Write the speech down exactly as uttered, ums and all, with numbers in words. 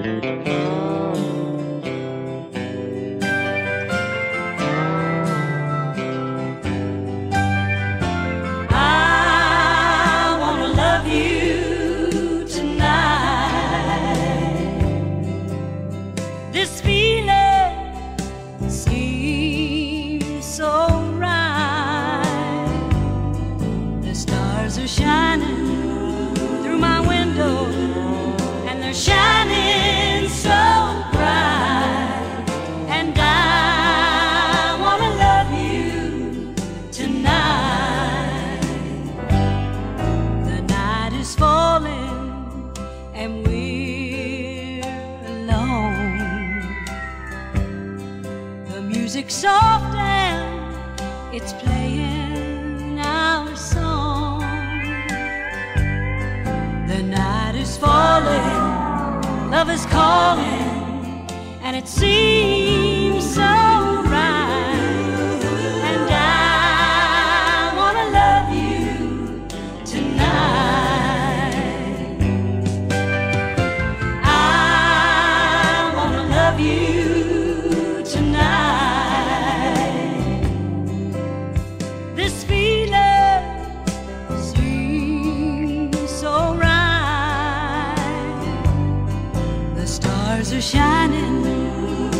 This feeling seems so right. The stars are shining through my window, and they're shining so bright. And I want to love you tonight. The night is falling, and we're alone. The music's soft and it's playing our song. The night is falling, love is calling, and it seems so right. And I want to love you tonight. I want to love you tonight. This feeling seems so right. The stars are shining